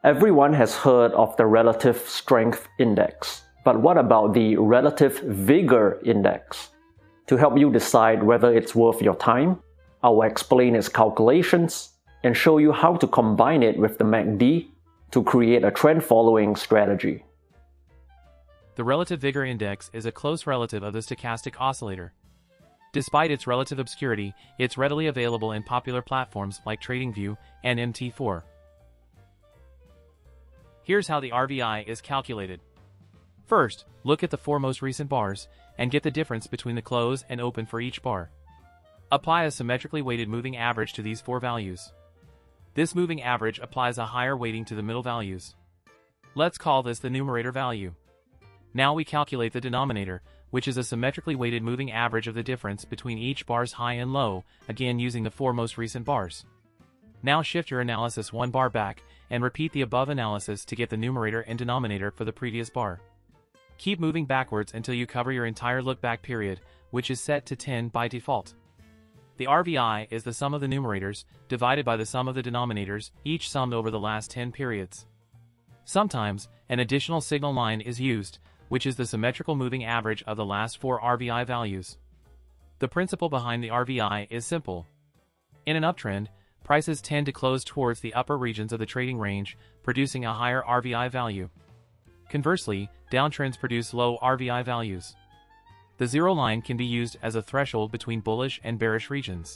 Everyone has heard of the Relative Strength Index, but what about the Relative Vigor Index? To help you decide whether it's worth your time, I will explain its calculations and show you how to combine it with the MACD to create a trend-following strategy. The Relative Vigor Index is a close relative of the stochastic oscillator. Despite its relative obscurity, it's readily available in popular platforms like TradingView and MT4. Here's how the RVI is calculated. First, look at the four most recent bars and get the difference between the close and open for each bar. Apply a symmetrically weighted moving average to these four values. This moving average applies a higher weighting to the middle values. Let's call this the numerator value. Now we calculate the denominator, which is a symmetrically weighted moving average of the difference between each bar's high and low, again using the four most recent bars. Now shift your analysis one bar back and repeat the above analysis to get the numerator and denominator for the previous bar. Keep moving backwards until you cover your entire look-back period, which is set to 10 by default. The RVI is the sum of the numerators divided by the sum of the denominators, each summed over the last 10 periods. Sometimes, an additional signal line is used, which is the symmetrical moving average of the last four RVI values. The principle behind the RVI is simple. In an uptrend, prices tend to close towards the upper regions of the trading range, producing a higher RVI value. Conversely, downtrends produce low RVI values. The zero line can be used as a threshold between bullish and bearish regions.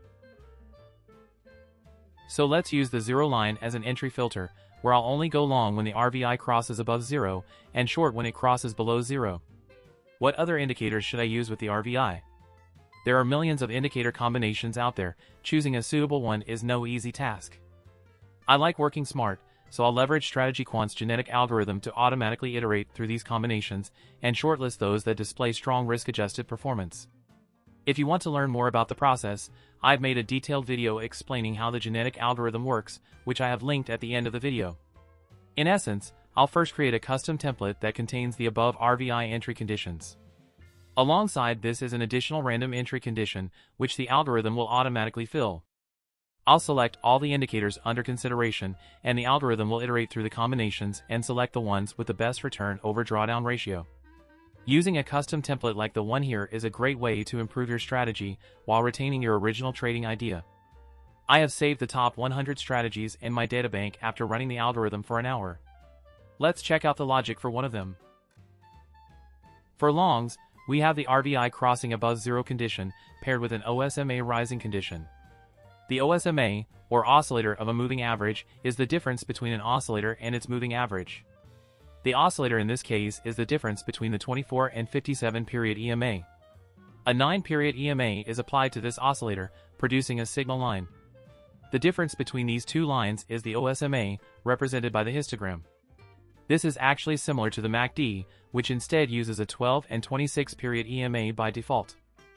So let's use the zero line as an entry filter, where I'll only go long when the RVI crosses above zero and short when it crosses below zero. What other indicators should I use with the RVI? There are millions of indicator combinations out there. Choosing a suitable one is no easy task. I like working smart, so I'll leverage strategyquant's genetic algorithm to automatically iterate through these combinations and shortlist those that display strong risk-adjusted performance. If you want to learn more about the process, I've made a detailed video explaining how the genetic algorithm works, which I have linked at the end of the video. In essence, I'll first create a custom template that contains the above RVI entry conditions. Alongside this is an additional random entry condition, which the algorithm will automatically fill. I'll select all the indicators under consideration, and the algorithm will iterate through the combinations and select the ones with the best return over drawdown ratio. Using a custom template like the one here is a great way to improve your strategy while retaining your original trading idea. I have saved the top 100 strategies in my databank after running the algorithm for an hour. Let's check out the logic for one of them. For longs, we have the RVI crossing above zero condition paired with an OSMA rising condition. The OSMA, or oscillator of a moving average, is the difference between an oscillator and its moving average. The oscillator in this case is the difference between the 24 and 57 period EMA. A 9-period EMA is applied to this oscillator, producing a signal line. The difference between these two lines is the OSMA, represented by the histogram. This is actually similar to the MACD, which instead uses a 12 and 26 period EMA by default.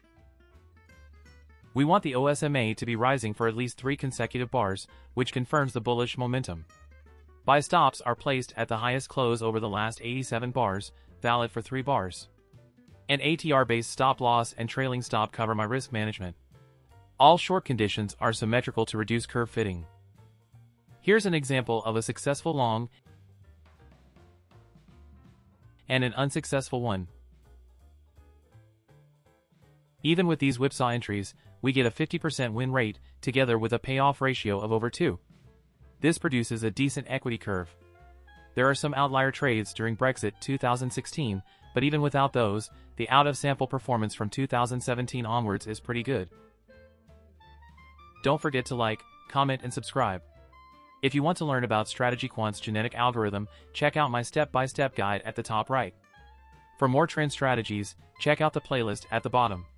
We want the OSMA to be rising for at least 3 consecutive bars, which confirms the bullish momentum. Buy stops are placed at the highest close over the last 87 bars, valid for 3 bars. An ATR-based stop loss and trailing stop cover my risk management. All short conditions are symmetrical to reduce curve fitting. Here's an example of a successful long and an unsuccessful one. Even with these whipsaw entries, we get a 50% win rate, together with a payoff ratio of over 2. This produces a decent equity curve. There are some outlier trades during Brexit 2016, but even without those, the out-of-sample performance from 2017 onwards is pretty good. Don't forget to like, comment, and subscribe. If you want to learn about strategyquant's genetic algorithm, check out my step-by-step guide at the top right. For more trend strategies, check out the playlist at the bottom.